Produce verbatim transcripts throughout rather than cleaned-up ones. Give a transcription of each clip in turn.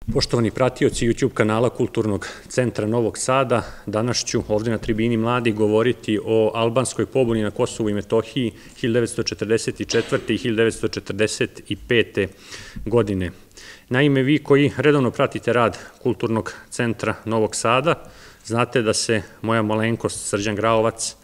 Poštovani pratioci YouTube kanala Kulturnog centra Novog Sada, danas ću ovde na tribini mladih govoriti o albanskoj pobuni na Kosovu i Metohiji hiljadu devetsto četrdeset četvrte. i hiljadu devetsto četrdeset pete. godine. Naime, vi koji redovno pratite rad Kulturnog centra Novog Sada, znate da se moja malenkost Srđan Graovac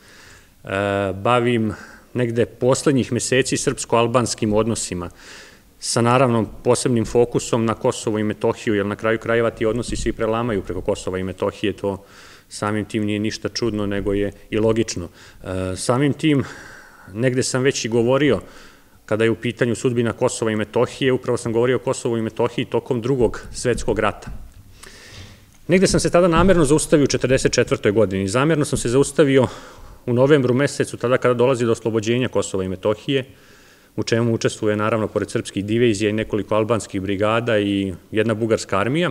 bavim negde poslednjih meseci srpsko-albanskim odnosima, sa naravno posebnim fokusom na Kosovo i Metohiju, jer na kraju krajeva ti odnosi svi prelamaju preko Kosova i Metohije, to samim tim nije ništa čudno, nego je i logično. Samim tim, negde sam već i govorio, kada je u pitanju sudbina Kosova i Metohije, upravo sam govorio o Kosovu i Metohiji tokom drugog svetskog rata. Negde sam se tada namerno zaustavio u četrdeset četvrtoj. godini. Zamerno sam se zaustavio u novembru mesecu, tada kada dolazi do oslobođenja Kosova i Metohije, u čemu učestvuje naravno pored srpskih divizija i nekoliko albanskih brigada i jedna bugarska armija.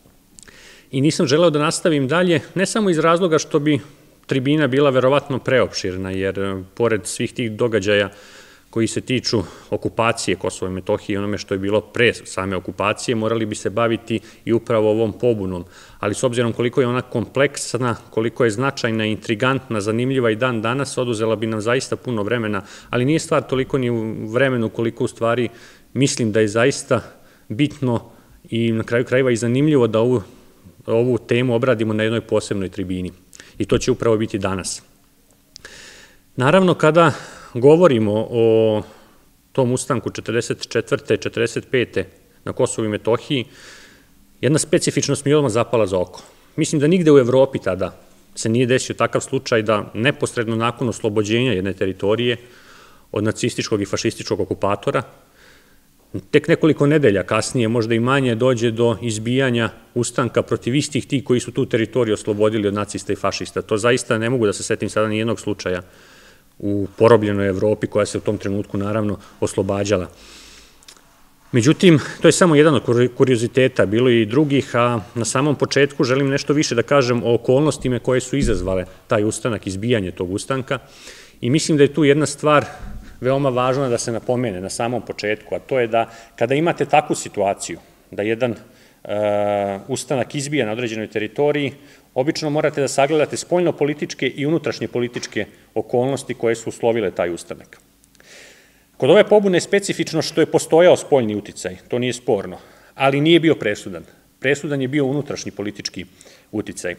I nisam želeo da nastavim dalje, ne samo iz razloga što bi tribina bila verovatno preopširna, jer pored svih tih događaja koji se tiču okupacije Kosova i Metohije i onome što je bilo pre same okupacije, morali bi se baviti i upravo ovom pobunom. Ali s obzirom koliko je ona kompleksna, koliko je značajna, intrigantna, zanimljiva i dan danas, oduzela bi nam zaista puno vremena, ali nije stvar toliko ni u vremenu koliko u stvari mislim da je zaista bitno i na kraju krajeva i zanimljivo da ovu, ovu temu obradimo na jednoj posebnoj tribini. I to će upravo biti danas. Naravno, kada govorimo o tom ustanku četrdeset četvrte. četrdeset pete. na Kosovu i Metohiji, jedna specifičnost mi je odmah zapala za oko. Mislim da nigde u Evropi tada se nije desio takav slučaj da neposredno nakon oslobođenja jedne teritorije od nacističkog i fašističkog okupatora, tek nekoliko nedelja kasnije, možda i manje, dođe do izbijanja ustanka protiv istih tih koji su tu teritoriju oslobodili od nacista i fašista. To zaista ne mogu da se setim sada ni jednog slučaja u porobljenoj Evropi koja se u tom trenutku naravno oslobađala. Međutim, to je samo jedan od kurioziteta, bilo je i drugih, a na samom početku želim nešto više da kažem o okolnostima koje su izazvale taj ustanak, izbijanje tog ustanka, i mislim da je tu jedna stvar veoma važna da se napomene na samom početku, a to je da kada imate takvu situaciju, da jedan ustanak izbija na određenoj teritoriji, obično morate da sagledate spoljno-političke i unutrašnje političke okolnosti koje su uslovile taj ustanak. Kod ove pobune je specifično što je postojao spoljni uticaj, to nije sporno, ali nije bio presudan. Presudan je bio unutrašnji politički uticaj.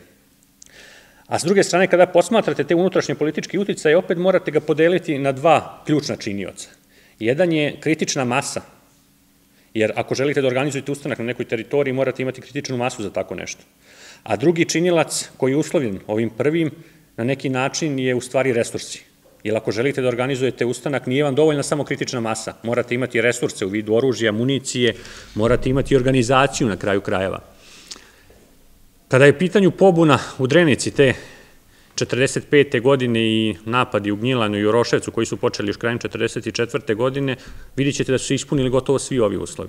A s druge strane, kada posmatrate te unutrašnje političke uticaje, opet morate ga podeliti na dva ključna činioca. Jedan je kritična masa, jer ako želite da organizujete ustanak na nekoj teritoriji, morate imati kritičnu masu za tako nešto. A drugi činilac koji je uslovljen ovim prvim, na neki način je u stvari resursi. Jer ako želite da organizujete ustanak, nije vam dovoljna samo kritična masa. Morate imati resurse u vidu oružja, municije, morate imati organizaciju na kraju krajeva. Kada je pitanju pobuna u Drenici te četrdeset pete. godine i napadi u Gnjilanu i u Roševcu koji su počeli još krajem četrdeset četvrte. godine, vidjet ćete da su se ispunili gotovo svi ovi uslovi.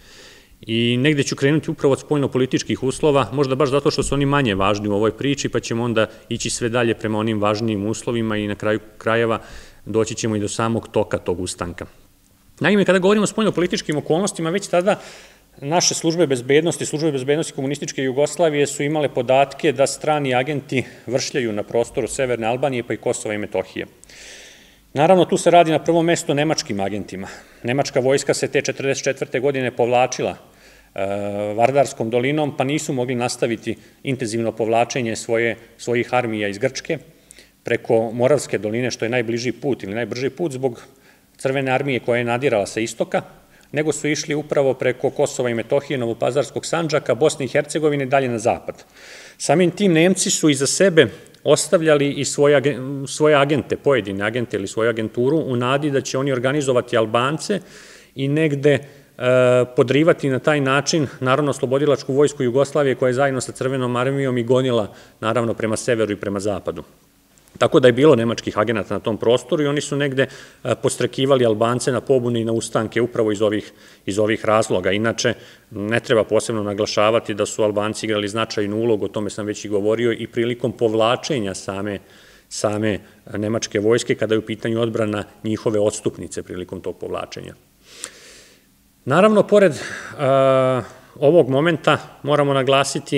I negde ću krenuti upravo od spoljno-političkih uslova, možda baš zato što su oni manje važni u ovoj priči, pa ćemo onda ići sve dalje prema onim važnijim uslovima i na kraju krajeva doći ćemo i do samog toka tog ustanka. Naime, kada govorimo o spoljno-političkim okolnostima, već tada naše službe bezbednosti, službe bezbednosti komunističke Jugoslavije su imale podatke da strani agenti vršljaju na prostoru Severne Albanije pa i Kosova i Metohije. Naravno, tu se radi na prvom mestu o nemačkim agentima. Nemačka vojska se te četrdeset četvrte. godine povlačila Vardarskom dolinom, pa nisu mogli nastaviti intenzivno povlačenje svojih armija iz Grčke preko Moravske doline, što je najbliži put ili najbrži put zbog Crvene armije koja je nadirala sa istoka, nego su išli upravo preko Kosova i Metohije, Novopazarskog Sandžaka, Bosne i Hercegovine, dalje na zapad. Samim tim Nemci su iza sebe ostavljali i svoje agente, pojedine agente ili svoju agenturu, u nadi da će oni organizovati Albance i negde podrivati na taj način Narodno-oslobodilačku vojsku Jugoslavije koja je zajedno sa Crvenom armijom i gonila naravno prema severu i prema zapadu. Tako da je bilo nemačkih agenata na tom prostoru i oni su negde podstrekivali Albance na pobune i na ustanke upravo iz ovih razloga. Inače, ne treba posebno naglašavati da su Albanci igrali značajnu ulogu, o tome sam već i govorio, i prilikom povlačenja same nemačke vojske kada je u pitanju odbrana njihove odstupnice prilikom tog povlačenja. Naravno, pored ovog momenta moramo naglasiti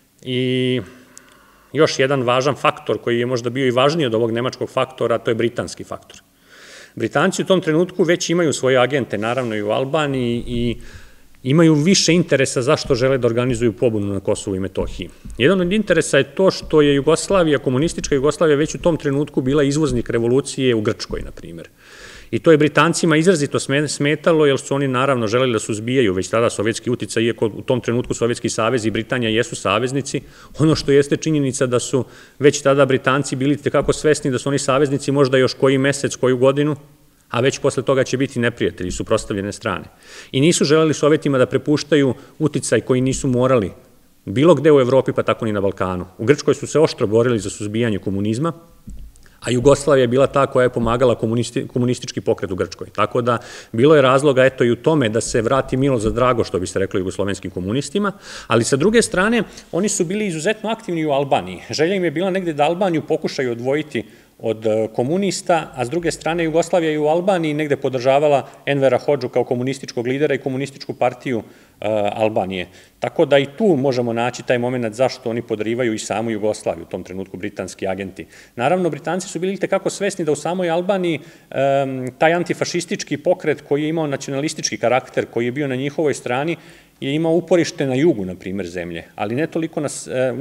i još jedan važan faktor koji je možda bio i važniji od ovog nemačkog faktora, to je britanski faktor. Britanci u tom trenutku već imaju svoje agente, naravno i u Albaniji, i imaju više interesa zašto žele da organizuju pobunu na Kosovu i Metohiji. Jedan od interesa je to što je Jugoslavija, komunistička Jugoslavija, već u tom trenutku bila izvoznik revolucije u Grčkoj, na primjer. I to je Britancima izrazito smetalo, jer su oni naravno želeli da suzbijaju već tada sovjetski uticaj, iako u tom trenutku Sovjetski savez i Britanija jesu saveznici. Ono što jeste činjenica da su već tada Britanci bili tekako svesni da su oni saveznici možda još koji mesec, koju godinu, a već posle toga će biti neprijatelji, suprotstavljene strane. I nisu želeli Sovjetima da prepuštaju uticaj koji nisu morali bilo gde u Evropi, pa tako ni na Balkanu. U Grčkoj su se oštro borili za suzbijanje komunizma, a Jugoslavija je bila ta koja je pomagala komunistički pokret u Grčkoj. Tako da bilo je razloga eto i u tome da se vrati milo za drago, što bi se reklo jugoslovenskim komunistima, ali sa druge strane oni su bili izuzetno aktivni u Albaniji. Želja im je bila negde da Albaniju pokušaju odvojiti od komunista, a s druge strane Jugoslavija je u Albaniji negde podržavala Envera Hodžu kao komunističkog lidera i komunističku partiju Albanije. Tako da i tu možemo naći taj moment zašto oni podrivaju i samu Jugoslaviju, u tom trenutku britanski agenti. Naravno, Britanci su bili tekako svesni da u samoj Albaniji taj antifašistički pokret koji je imao nacionalistički karakter, koji je bio na njihovoj strani, je imao uporište na jugu, na primer, zemlje, ali ne toliko na,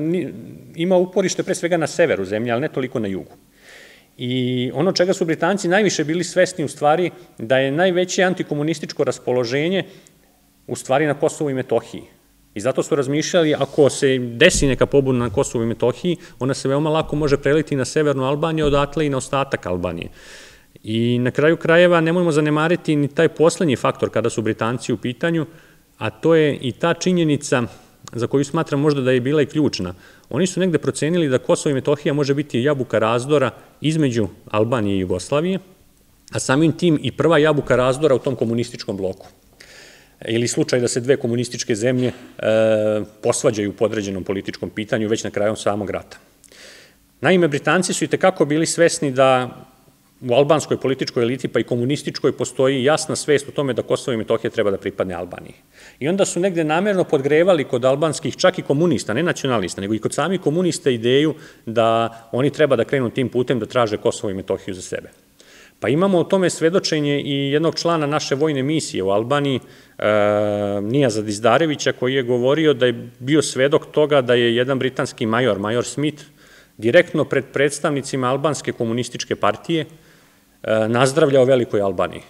imao uporište pre svega na severu zemlje, ali ne toliko na jugu. I ono čega su Britanci najviše bili svesni u stvari da je najveće antikomunističko raspoloženje u stvari na Kosovu i Metohiji. I zato su razmišljali, ako se desi neka pobuna na Kosovu i Metohiji, ona se veoma lako može preliti na severnu Albaniju, odatle i na ostatak Albanije. I na kraju krajeva nemojmo zanemariti ni taj poslednji faktor kada su Britanci u pitanju, a to je i ta činjenica za koju smatram možda da je bila i ključna. Oni su negde procenili da Kosovo i Metohija može biti jabuka razdora između Albanije i Jugoslavije, a samim tim i prva jabuka razdora u tom komunističkom bloku. Ili slučaj da se dve komunističke zemlje posvađaju u podređenom političkom pitanju već na kraju samog rata. Naime, Britanci su i tekako bili svesni da u albanskoj političkoj eliti, pa i komunističkoj, postoji jasna svest o tome da Kosovo i Metohija treba da pripadne Albaniji. I onda su negde namerno podgrevali kod albanskih, čak i komunista, ne nacionalista, nego i kod samih komunista ideju da oni treba da krenu tim putem da traže Kosovo i Metohiju za sebe. Pa imamo o tome svedočenje i jednog člana naše vojne misije u Albaniji, Nijaza Dizdarevića, koji je govorio da je bio svedok toga da je jedan britanski major, major Smith, direktno pred predstavnicima albanske komunističke partije nazdravljao velikoj Albaniji.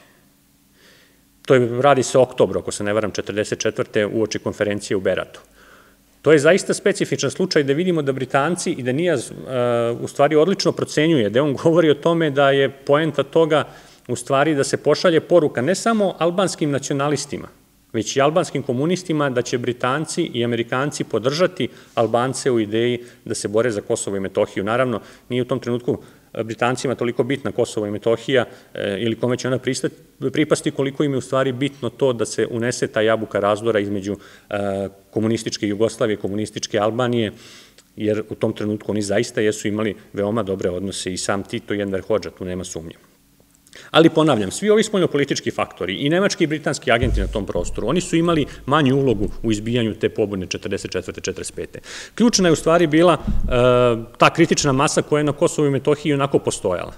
To je, radi se o oktobru, ako se ne varam, četrdeset četvrte uoči konferencije u Beratu. To je zaista specifičan slučaj da vidimo da Britanci i da Nijaz u stvari odlično procenjuje, da on govori o tome da je poenta toga u stvari da se pošalje poruka ne samo albanskim nacionalistima, već i albanskim komunistima da će Britanci i Amerikanci podržati Albance u ideji da se bore za Kosovo i Metohiju. Naravno, nije u tom trenutku Britancima toliko bitna Kosovo i Metohija ili kome će ona pripasti, koliko im je u stvari bitno to da se unese ta jabuka razdora između komunističke Jugoslavije i komunističke Albanije, jer u tom trenutku oni zaista jesu imali veoma dobre odnose i sam Tito i Enver Hodža, tu nema sumnje. Ali ponavljam, svi ovi spoljnopolitički faktori i nemački i britanski agenti na tom prostoru, oni su imali manju ulogu u izbijanju te pobune četrdeset četvrte četrdeset pete Ključna je u stvari bila ta kritična masa koja je na Kosovu i Metohiji onako postojala.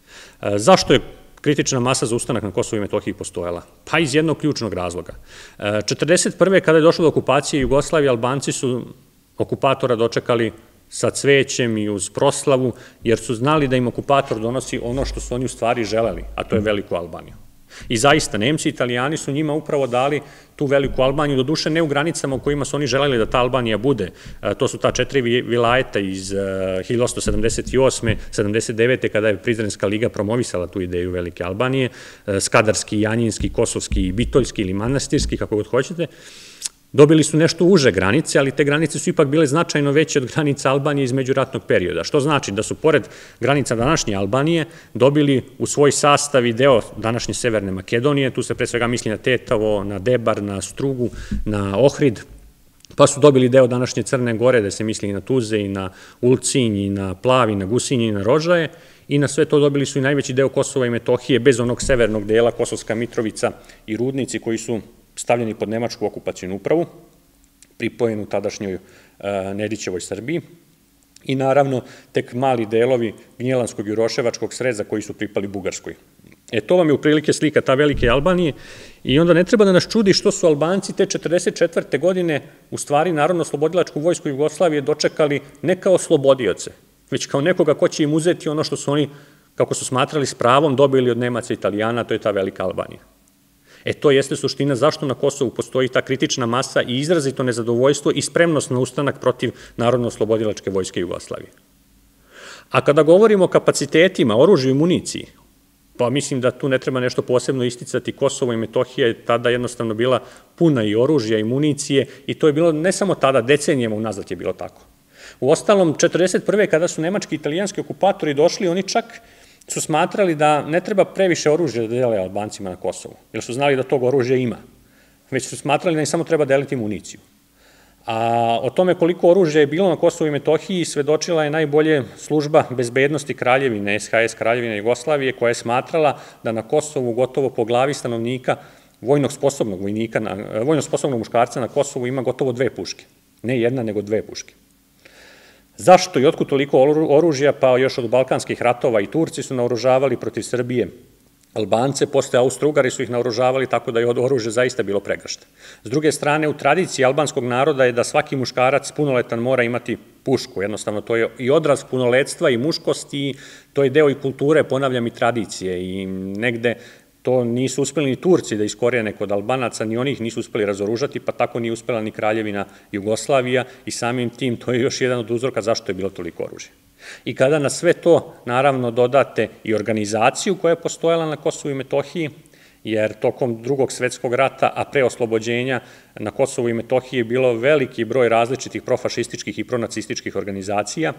Zašto je kritična masa za ustanak na Kosovu i Metohiji postojala? Pa iz jednog ključnog razloga. četrdeset prve kada je došlo do okupacije Jugoslavije, Albanci su okupatora dočekali sa cvećem i uz proslavu, jer su znali da im okupator donosi ono što su oni u stvari želeli, a to je veliku Albaniju. I zaista, Nemci i Italijani su njima upravo dali tu veliku Albaniju, doduše ne u granicama u kojima su oni želeli da ta Albanija bude. To su ta četiri vilajeta iz hiljadu osamsto sedamdeset osme sedamdeset devete kada je Prizrenska liga promovisala tu ideju velike Albanije, Skadarski, Janjinski, Kosovski i Bitoljski ili Manastirski, kako god hoćete. Dobili su nešto uže granice, ali te granice su ipak bile značajno veće od granica Albanije iz međuratnog perioda, što znači da su pored granica današnje Albanije dobili u svoj sastav i deo današnje Severne Makedonije, tu se pre svega misli na Tetovo, na Debar, na Strugu, na Ohrid, pa su dobili deo današnje Crne Gore, da se misli i na Tuze, i na Ulcinj, i na Plav, i na Gusinj, i na Rožaje, i na sve to dobili su i najveći deo Kosova i Metohije, bez onog severnog dela, Kosovska Mitrovica i Rudnici, koji su stavljeni pod nemačku okupacijnu upravu. pripojen u tadašnjoj Nedićevoj Srbiji i naravno tek mali delovi Gnjelanskog i Uroševačkog sreza koji su pripali Bugarskoj. E to vam je u prilike slika ta velike Albanije i onda ne treba da nas čudi što su Albanci te četrdeset četvrte godine u stvari Narodno-oslobodilačku vojsku Jugoslavije dočekali ne kao slobodioce, već kao nekoga ko će im uzeti ono što su oni, kako su smatrali s pravom, dobili od Nemaca i Italijana, to je ta velika Albanija. E to jeste suština zašto na Kosovu postoji ta kritična masa i izrazito nezadovoljstvo i spremnost na ustanak protiv Narodno-oslobodilačke vojske Jugoslavije. A kada govorimo o kapacitetima, oružju i municiji, pa mislim da tu ne treba nešto posebno isticati, Kosovo i Metohija je tada jednostavno bila puna i oružja i municije i to je bilo ne samo tada, decenijama unazad je bilo tako. U ostalom, četrdeset prve kada su nemački i italijanski okupatori došli, oni čak su smatrali da ne treba previše oružja da dele Albancima na Kosovu, jer su znali da tog oružja ima, već su smatrali da im samo treba deliti municiju. A o tome koliko oružja je bilo na Kosovu i Metohiji svedočila je najbolje služba bezbednosti Kraljevine, S H S Kraljevine Jugoslavije, koja je smatrala da na Kosovu gotovo po glavi stanovnika vojnog sposobnog vojnika, vojno sposobnog muškarca na Kosovu ima gotovo dve puške. Ne jedna, nego dve puške. Zašto i otkud toliko oružja? Pa još od Balkanskih ratova i Turci su naoružavali protiv Srbije Albance, posle Austro-Ugari su ih naoružavali, tako da je od oružja zaista bilo pregršta. S druge strane, u tradiciji albanskog naroda je da svaki muškarac punoletan mora imati pušku, jednostavno to je i odraz punoletstva i muškosti, to je deo i kulture, ponavljam, i tradicije i negde to nisu uspeli ni Turci da iskorijene kod Albanaca, ni oni ih nisu uspeli razoružati, pa tako nije uspela ni Kraljevina Jugoslavija i samim tim to je još jedan od uzroka zašto je bilo toliko oružja. I kada na sve to, naravno, dodate i organizaciju koja je postojala na Kosovu i Metohiji, jer tokom Drugog svetskog rata, a pre oslobođenja na Kosovu i Metohiji je bilo veliki broj različitih profašističkih i pronacističkih organizacija,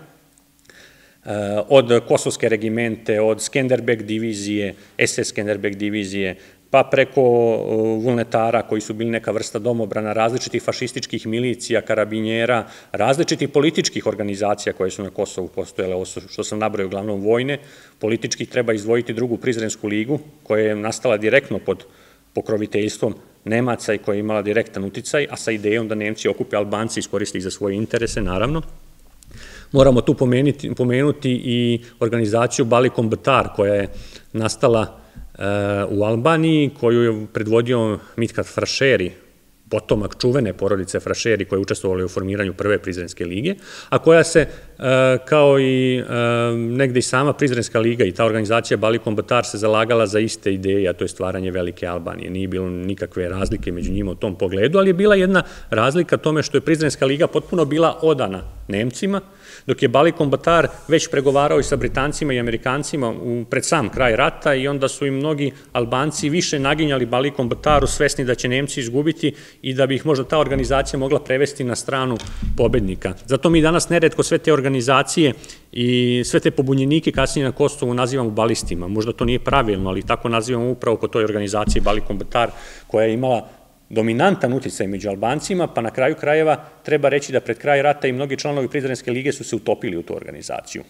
od Kosovske regimente, od Skenderbeg divizije, S S Skenderbeg divizije, pa preko Vulnetara koji su bili neka vrsta domobrana, različitih fašističkih milicija, karabinjera, različitih političkih organizacija koje su na Kosovu postojale, ovo što sam nabrojao uglavnom vojne, političkih treba izdvojiti drugu Prizrensku ligu koja je nastala direktno pod pokroviteljstvom Nemaca i koja je imala direktan uticaj, a sa idejom da Nemci okupe Albance i iskoriste ih za svoje interese, naravno. Moramo tu pomenuti i organizaciju Balikom Batar koja je nastala u Albaniji, koju je predvodio Mithat Frašeri, potomak čuvene porodice Frašeri koja je učestvovala u formiranju prve Prizrenske lige, a koja se, kao i negde i sama Prizrenska liga i ta organizacija Balikom Batar se zalagala za iste ideje, a to je stvaranje velike Albanije. Nije bilo nikakve razlike među njima u tom pogledu, ali je bila jedna razlika tome što je Prizrenska liga potpuno bila odana Nemcima, dok je Balikom Batar već pregovarao i sa Britancima i Amerikancima pred sam kraj rata i onda su i mnogi Albanci više naginjali Balikom Bataru, svesni da će Nemci izgubiti i da bi ih možda ta organizacija mogla prevesti na stranu pobednika. Zato mi danas neretko sve te organizacije i sve te pobunjenike kasnije na Kosovu nazivamo balistima. Možda to nije pravilno, ali tako nazivamo upravo po toj organizaciji Balikom Batar koja je imala dominantan uticaj među Albancima, pa na kraju krajeva treba reći da pred kraj rata i mnogi članovi Prizrenske lige su se utopili u tu organizaciju.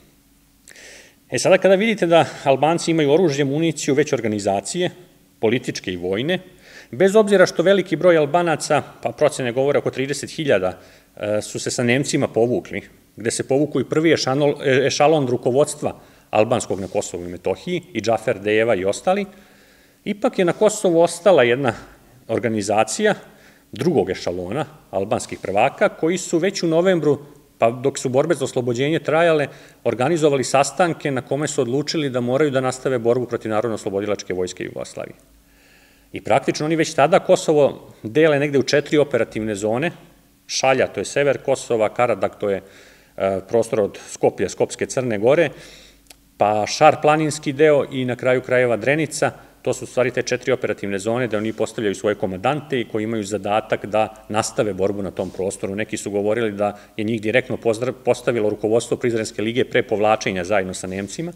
E sada kada vidite da Albanci imaju oružje, municiju, već organizacije, političke i vojne, bez obzira što veliki broj Albanaca, pa procene govore oko trideset hiljada, su se sa Nemcima povukli, gde se povuku i prvi ešalon rukovodstva albanskog na Kosovu i Metohiji, i Džafer Dejeva i ostali, ipak je na Kosovu ostala jedna organizacija drugog ešalona albanskih prvaka koji su već u novembru, pa dok su borbe za oslobođenje trajale, organizovali sastanke na kome su odlučili da moraju da nastave borbu protiv Narodno-oslobodilačke vojske Jugoslavije. I praktično oni već tada Kosovo dele negde u četiri operativne zone, Šalja, to je sever Kosova, Karadak, to je prostor od Skoplja, Skopske Crne Gore, pa Šar planinski deo i na kraju krajeva Drenica. To su u stvari te četiri operativne zone da oni postavljaju svoje komandante i koji imaju zadatak da nastave borbu na tom prostoru. Neki su govorili da je njih direktno postavilo rukovodstvo Prizrenske lige pre povlačenja zajedno sa Nemcima.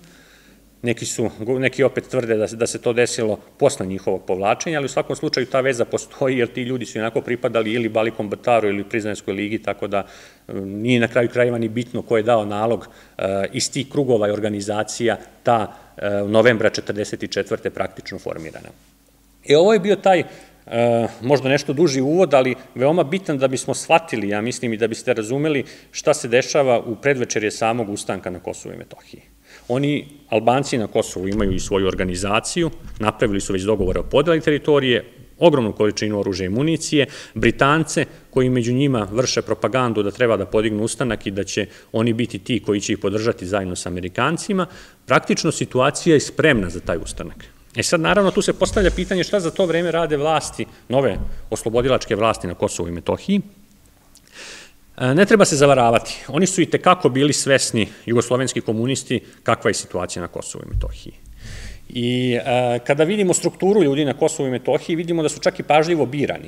Neki opet tvrde da se to desilo posle njihovog povlačenja, ali u svakom slučaju ta veza postoji jer ti ljudi su jednako pripadali ili Balikom Bataru ili Prizrenskoj ligi, tako da nije na kraju krajeva ni bitno ko je dao nalog iz tih krugova i organizacija ta novembra četrdeset četvrte praktično formirana. I ovo je bio taj možda nešto duži uvod, ali veoma bitan da bismo shvatili, ja mislim, i da biste razumeli šta se dešava u predvečerje samog ustanka na Kosovu i Metohiji. Oni, Albanci na Kosovu, imaju i svoju organizaciju, napravili su već dogovore o podeli teritorije, ogromnu količinu oružja i municije, Britance koji među njima vrše propagandu da treba da podignu ustanak i da će oni biti ti koji će ih podržati zajedno sa Amerikancima, praktično situacija je spremna za taj ustanak. E sad, naravno, tu se postavlja pitanje šta za to vreme rade vlasti, nove oslobodilačke vlasti na Kosovu i Metohiji. Ne treba se zavaravati, oni su i tekako bili svesni, jugoslovenski komunisti, kakva je situacija na Kosovu i Metohiji. I kada vidimo strukturu ljudi na Kosovu i Metohiji, vidimo da su čak i pažljivo birani.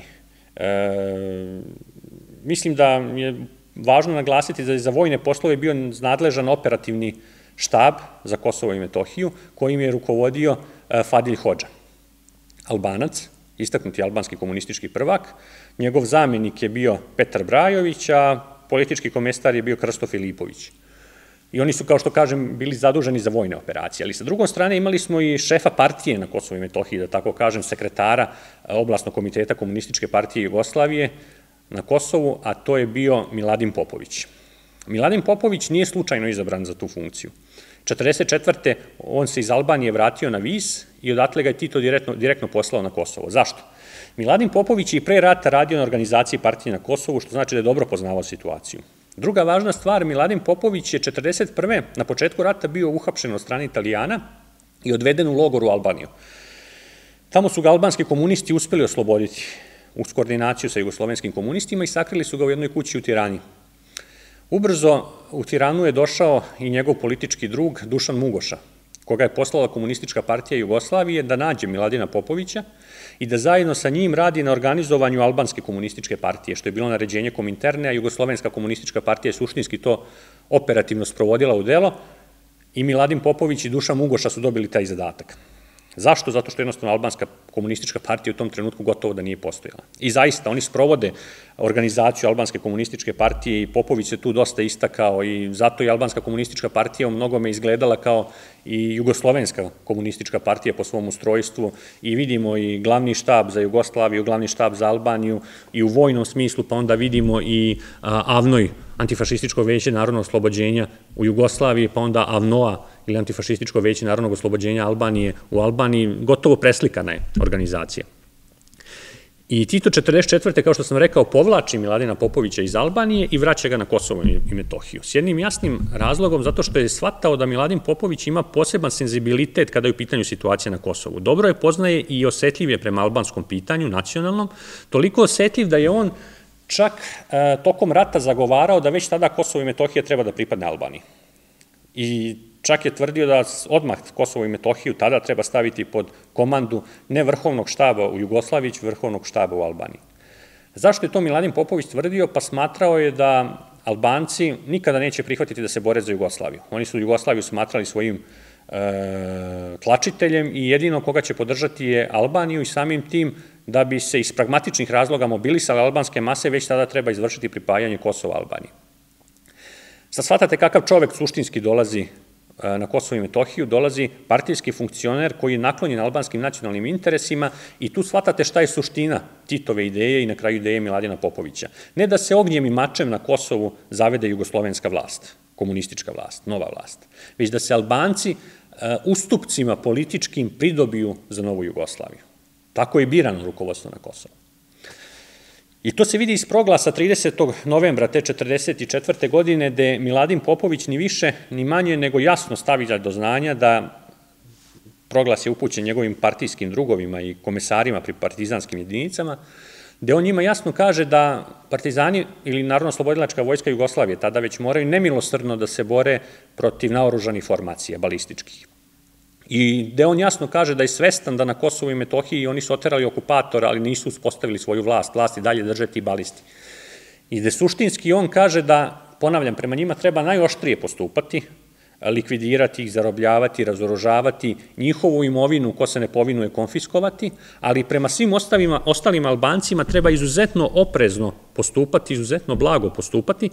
Mislim da je važno naglasiti da je za vojne poslove bio nadležan operativni štab za Kosovo i Metohiju, kojim je rukovodio Fadil Hodža, Albanac, istaknuti albanski komunistički prvak. Njegov zamenik je bio Petar Brajović, a politički komesar je bio Krsto Filipović. I oni su, kao što kažem, bili zaduženi za vojne operacije. Ali sa drugom strane imali smo i šefa partije na Kosovu i Metohiji, da tako kažem, sekretara oblastnog komiteta Komunističke partije Jugoslavije na Kosovu, a to je bio Miladin Popović. Miladin Popović nije slučajno izabran za tu funkciju. četrdeset četvrte on se iz Albanije vratio na Vis i odatle ga je Tito direktno poslao na Kosovo. Zašto? Miladin Popović je i pre rata radio na organizaciji partije na Kosovu, što znači da je dobro poznavao situaciju. Druga važna stvar, Miladin Popović je četrdeset prve na početku rata bio uhapšen od strane Italijana i odveden u logor u Albaniju. Tamo su ga albanski komunisti uspeli osloboditi uz koordinaciju sa jugoslovenskim komunistima i sakrili su ga u jednoj kući u Tirani. Ubrzo u Tiranu je došao i njegov politički drug Dušan Mugoša, koga je poslala Komunistička partija Jugoslavije da nađe Miladina Popovića i da zajedno sa njim radi na organizovanju albanske komunističke partije, što je bilo naređenje Kominterne, a Jugoslovenska komunistička partija je suštinski to operativno sprovodila u delo i Miladin Popović i Dušan Mugoša su dobili taj zadatak. Zašto? Zato što jednostavno albanska komunistička partija u tom trenutku gotovo da nije postojala. I zaista, oni sprovode organizaciju albanske komunističke partije i Popović se tu dosta istakao i zato je albanska komunistička partija u mnogome izgledala kao i jugoslovenska komunistička partija po svom ustrojstvu i vidimo i glavni štab za Jugoslaviju, glavni štab za Albaniju i u vojnom smislu, pa onda vidimo i AVNOJ, Antifašističko veće narodnog oslobođenja u Jugoslaviji, pa onda AVNOA ili Antifašističko veće narodnog oslobođenja Albanije u Albaniji, gotovo preslikana je organizacija. I Tito četrdeset četvrte kao što sam rekao, povlači Miladina Popovića iz Albanije i vraća ga na Kosovo i Metohiju. S jednim jasnim razlogom, zato što je shvatao da Miladin Popović ima poseban senzibilitet kada je u pitanju situacija na Kosovu. Dobro je poznaje i osetljiv je prema albanskom pitanju, nacionalnom, toliko osetljiv da je on čak tokom rata zagovarao da već tada Kosovo i Metohija treba da pripadne Albaniji. I čak je tvrdio da odmah Kosovo i Metohiju tada treba staviti pod komandu ne vrhovnog štaba u Jugoslaviji, već vrhovnog štaba u Albaniji. Zašto je to Miladin Popović tvrdio? Pa smatrao je da Albanci nikada neće prihvatiti da se bore za Jugoslaviju. Oni su Jugoslaviju smatrali svojim tlačiteljem i jedino koga će podržati je Albaniju i samim tim da bi se iz pragmatičnih razloga mobilisale albanske mase, već tada treba izvršiti pripajanje Kosova Albaniji. Sad shvatate kakav čovek suštinski dolazi na Kosovo i Metohiju, dolazi partijski funkcioner koji je naklonjen albanskim nacionalnim interesima i tu shvatate šta je suština Titove ideje i na kraju ideje Miladina Popovića. Ne da se ognjem i mačem na Kosovu zavede jugoslovenska vlast, komunistička vlast, nova vlast, već da se Albanci ustupcima političkim pridobiju za novu Jugoslaviju. Tako je birano rukovodstvo na Kosovu. I to se vidi iz proglasa tridesetog novembra te četrdeset četvrte godine, gde Miladin Popović ni više, ni manje, nego jasno stavlja do znanja da proglas je upućen njegovim partijskim drugovima i komesarima pri partizanskim jedinicama, gde on njima jasno kaže da partizani ili Narodno-oslobodilačka vojska Jugoslavije tada već moraju nemilosrdno da se bore protiv naoružanih formacija, balističkih. I gde on jasno kaže da je svestan da na Kosovu i Metohiji oni su oterali okupatora, ali nisu uspostavili svoju vlast, vlast i dalje drže ti balisti. I gde suštinski on kaže da, ponavljam, prema njima treba najoštrije postupati, likvidirati ih, zarobljavati, razoružavati, njihovu imovinu, ko se ne povinuje, konfiskovati, ali prema svim ostalim Albancima treba izuzetno oprezno postupati, izuzetno blago postupati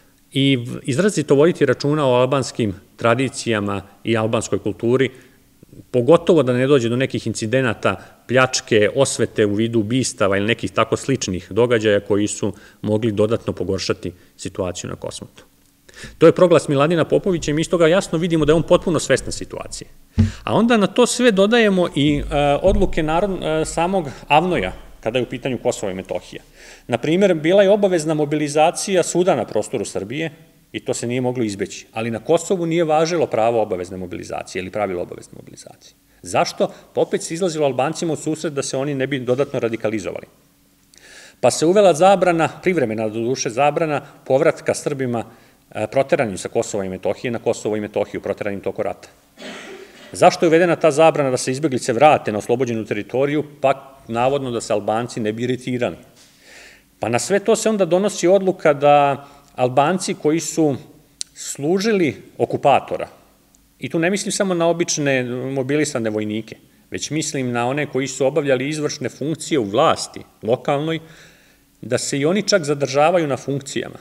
i izrazito voditi računa o albanskim tradicijama i albanskoj kulturi, pogotovo da ne dođe do nekih incidenata, pljačke, osvete u vidu ubistava ili nekih tako sličnih događaja koji su mogli dodatno pogoršati situaciju na Kosmotu. To je proglas Miladina Popovića i mi iz toga jasno vidimo da je on potpuno svestan situacije. A onda na to sve dodajemo i odluke samog AVNOJ-a, kada je u pitanju Kosovo i Metohija. Naprimjer, bila je obavezna mobilizacija svuda na prostoru Srbije i to se nije moglo izbeći, ali na Kosovu nije važilo pravo obavezne mobilizacije ili pravilo obavezne mobilizacije. Zašto? Pa opet se izlazilo Albancima u susret da se oni ne bi dodatno radikalizovali. Pa se uvela zabrana, privremena do duše zabrana, povratka Srbima proteranim sa Kosova i Metohije na Kosovo i Metohiju, proteranim toko rata. Zašto je uvedena ta zabrana da se izbeglice vrate na oslobođenu teritoriju, pa navodno da se Albanci ne bi iritirali? Pa na sve to se onda donosi odluka da Albanci koji su služili okupatora, i tu ne mislim samo na obične mobilisane vojnike, već mislim na one koji su obavljali izvršne funkcije u vlasti, lokalnoj, da se i oni čak zadržavaju na funkcijama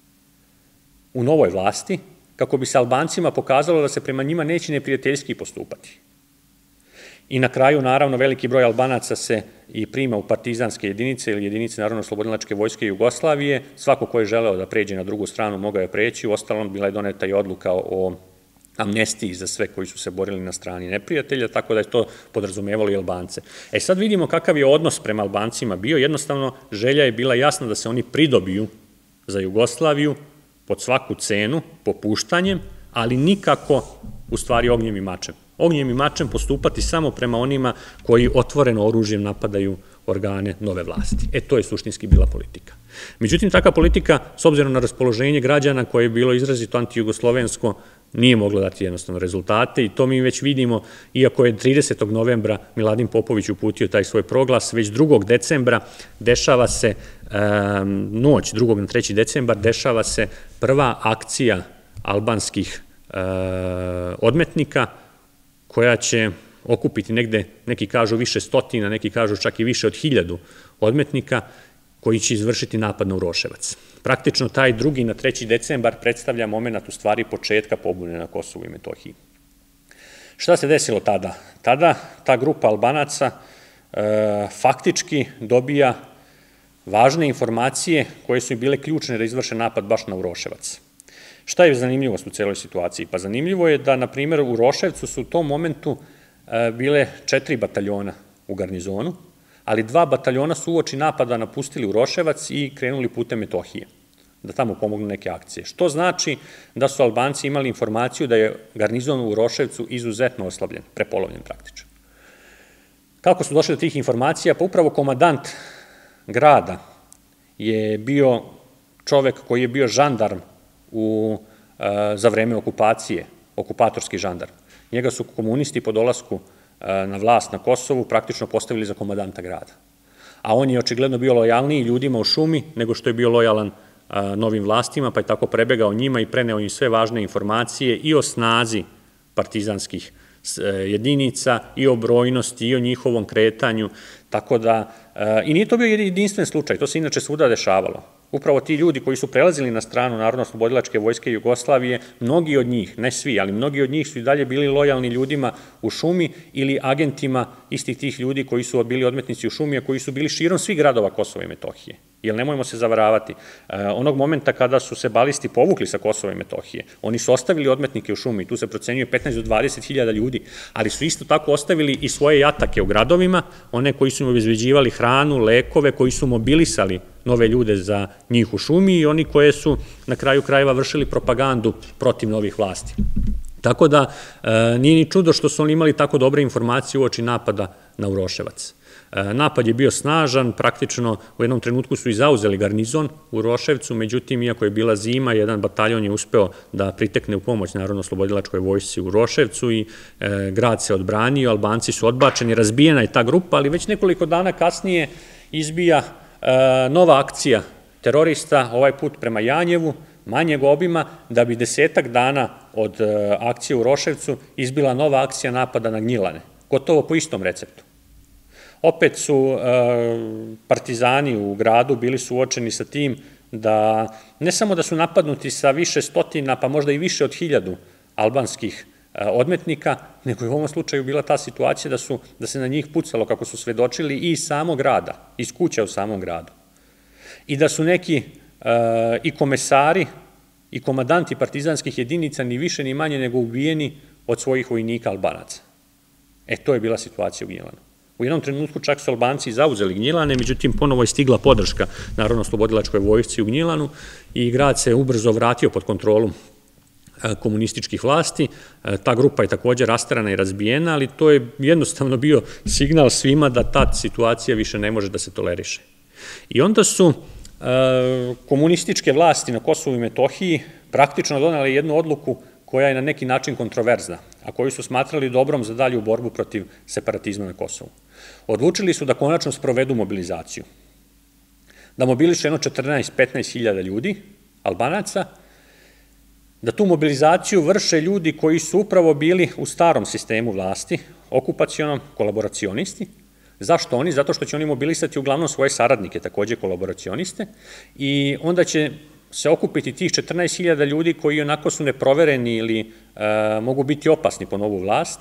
u novoj vlasti, kako bi se Albancima pokazalo da se prema njima neće neprijateljski postupati. I na kraju, naravno, veliki broj Albanaca se i prima u partizanske jedinice ili jedinice Narodno-oslobodilačke vojske Jugoslavije. Svako ko je želeo da pređe na drugu stranu mogao je preći, uostalom bila je doneta i odluka o amnestiji za sve koji su se borili na strani neprijatelja, tako da je to podrazumevalo i Albance. E sad vidimo kakav je odnos prema Albancima bio, jednostavno želja je bila jasna da se oni pridobiju za Jugoslaviju pod svaku cenu, popuštanjem, ali nikako u stvari ognjem i mačem. Ognjem i mačem postupati samo prema onima koji otvoreno oružjem napadaju organe nove vlasti. E, to je suštinski bila politika. Međutim, takva politika, s obzirom na raspoloženje građana koje je bilo izrazito antijugoslovensko, nije mogla dati jednostavno rezultate i to mi već vidimo, iako je tridesetog novembra Miladin Popović uputio taj svoj proglas, već drugog decembra dešava se, noć drugog na treći decembar, dešava se prva akcija albanskih odmetnika, koja će okupiti negde, neki kažu više stotina, neki kažu čak i više od hiljadu odmetnika, koji će izvršiti napad na Uroševac. Praktično taj drugi na treći decembar predstavlja moment u stvari početka pobune na Kosovu i Metohiji. Šta se desilo tada? Tada ta grupa Albanaca faktički dobija važne informacije koje su i bile ključne da izvrše napad baš na Uroševac. Šta je zanimljivost u celoj situaciji? Pa zanimljivo je da, na primjer, u Uroševcu su u tom momentu bile četiri bataljona u garnizonu, ali dva bataljona su uoči napada napustili Uroševac i krenuli putem Metohije, da tamo pomognu neke akcije. Što znači da su Albanci imali informaciju da je garnizon u Uroševcu izuzetno oslabljen, prepolovljen praktično. Kako su došli do tih informacija? Pa upravo komandant grada je bio čovek koji je bio žandarm za vreme okupacije, okupatorski žandarm. Njega su komunisti po dolasku na vlast na Kosovu praktično postavili za komandanta grada. A on je očigledno bio lojalniji ljudima u šumi nego što je bio lojalan novim vlastima, pa je tako prebegao njima i preneo im sve važne informacije i o snazi partizanskih jedinica, i o brojnosti, i o njihovom kretanju, tako da, i nije to bio jedinstven slučaj, to se inače svuda dešavalo. Upravo ti ljudi koji su prelazili na stranu Narodno-oslobodilačke vojske Jugoslavije, mnogi od njih, ne svi, ali mnogi od njih su i dalje bili lojalni ljudima u šumi ili agentima istih tih ljudi koji su bili odmetnici u šumi, a koji su bili širom svih gradova Kosova i Metohije. Jer nemojmo se zavaravati, onog momenta kada su se balisti povukli sa Kosova i Metohije, oni su ostavili odmetnike u šumi, tu se procenjuje petnaest do dvadeset hiljada ljudi, ali su isto tako ostavili i svoje jatake u gradovima, one koji su im obezbeđivali hranu, lekove, koji su mobilisali nove ljude za njih u šumi i oni koje su na kraju krajeva vršili propagandu protiv novih vlasti. Tako da nije ni čudo što su oni imali tako dobre informacije uoči napada na Uroševac. Napad je bio snažan, praktično u jednom trenutku su i zauzeli garnizon u Uroševcu, međutim, iako je bila zima, jedan bataljon je uspeo da pritekne u pomoć Narodno-oslobodilačkoj vojsci u Uroševcu i grad se odbranio, Albanci su odbačeni, razbijena je ta grupa, ali već nekoliko dana kasnije izbija nova akcija terorista, ovaj put prema Janjevu, manjeg obima, da bi desetak dana od akcije u Uroševcu izbila nova akcija napada na Gnjilane, gotovo po istom receptu. Opet su partizani u gradu bili suočeni sa tim da ne samo da su napadnuti sa više stotina, pa možda i više od hiljadu albanskih odmetnika, nego je u ovom slučaju bila ta situacija da se na njih pucalo, kako su svedočili, i iz samog grada, iz kuća u samom gradu. I da su neki i komesari i komandanti partizanskih jedinica ni više ni manje nego ubijeni od svojih vojnika Albanaca. E, to je bila situacija u Gnjilanu. U jednom trenutku čak su Albanci zauzeli Gnjilane, međutim, ponovo je stigla podrška Narodno-oslobodilačkoj vojsci u Gnjilanu i grad se ubrzo vratio pod kontrolu komunističkih vlasti. Ta grupa je takođe rasterana i razbijena, ali to je jednostavno bio signal svima da ta situacija više ne može da se toleriše. I onda su komunističke vlasti na Kosovu i Metohiji praktično donale jednu odluku koja je na neki način kontroverzna, a koju su smatrali dobrom za dalju borbu protiv separatizma na Kosovu. Odlučili su da konačno sprovedu mobilizaciju. Da mobilišu jedno četrnaest do petnaest hiljada ljudi, Albanaca, da tu mobilizaciju vrše ljudi koji su upravo bili u starom sistemu vlasti, okupacionom, kolaboracionisti. Zašto oni? Zato što će oni mobilisati uglavnom svoje saradnike, takođe kolaboracioniste, i onda će se okupiti tih četrnaest hiljada ljudi koji onako su neprovereni ili mogu biti opasni po novu vlast.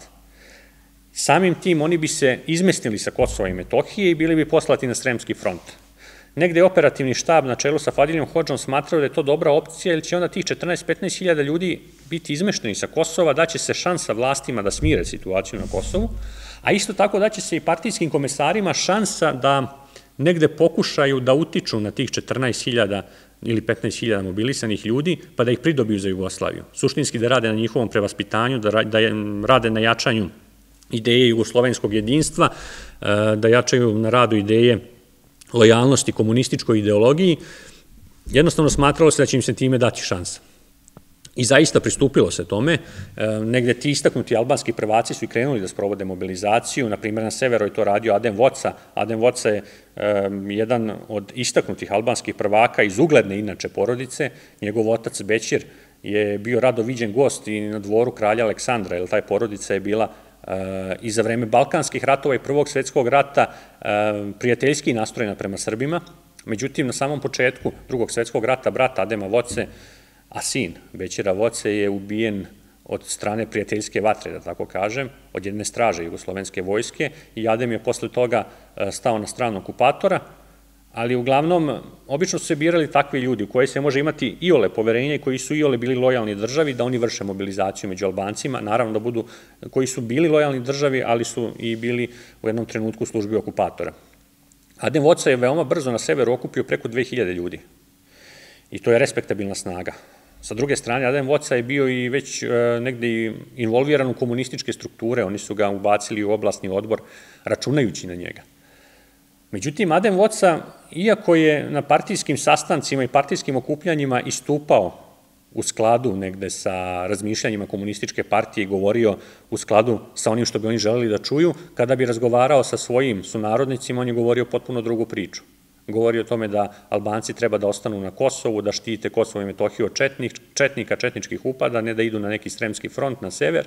Samim tim oni bi se izmestili sa Kosova i Metohije i bili bi poslati na Sremski front. Negde je operativni štab na čelu sa Fadiljom Hodžom smatrao da je to dobra opcija, jer će onda tih četrnaest do petnaest hiljada ljudi biti izmešteni sa Kosova, daće se šansa vlastima da smire situaciju na Kosovu, a isto tako daće se i partijskim komesarima šansa da negde pokušaju da utiču na tih četrnaest hiljada ili petnaest hiljada mobilisanih ljudi, pa da ih pridobiju za Jugoslaviju. Suštinski da rade na njihovom prevaspitanju, da rade na jačanju ideje jugoslovenskog jedinstva, da jačaju na radu ideje lojalnosti komunističkoj ideologiji. Jednostavno smatralo se da će im se time dati šansa. I zaista pristupilo se tome. Negde ti istaknuti albanski prvaci su i krenuli da sprovode mobilizaciju. Naprimjer, na severu je to radio Adem Voca. Adem Voca je jedan od istaknutih albanskih prvaka iz ugledne, inače, porodice. Njegov otac Bećir je bio rado viđen gost i na dvoru kralja Aleksandra, jer taj porodica je bila i za vreme Balkanskih ratova i Prvog svetskog rata prijateljski nastrojena prema Srbima. Međutim, na samom početku Drugog svetskog rata brat Adema Voce, a sin Bećira Voce, je ubijen od strane prijateljske vatre, da tako kažem, od jedne straže jugoslovenske vojske, i Adem je posle toga stao na stranu okupatora, ali uglavnom, obično su se birali takvi ljudi u koje se može imati iole poverenja i koji su iole bili lojalni državi, da oni vrše mobilizaciju među Albancima, naravno da budu, koji su bili lojalni državi, ali su i bili u jednom trenutku u službi okupatora. Adem Voca je veoma brzo na severu okupio preko dve hiljade ljudi i to je respektabilna snaga. Sa druge strane, Adem Voca je bio i već negde involviran u komunističke strukture, oni su ga ubacili u oblasni odbor računajući na njega. Međutim, Adem Voca, iako je na partijskim sastancima i partijskim okupljanjima istupao u skladu negde sa razmišljanjima komunističke partije i govorio u skladu sa onim što bi oni želeli da čuju, kada bi razgovarao sa svojim sunarodnicima, on je govorio potpuno drugu priču. Govorio o tome da Albanci treba da ostanu na Kosovu, da štite Kosovo i Metohiju od četnika, četničkih upada, ne da idu na neki Sremski front na sever.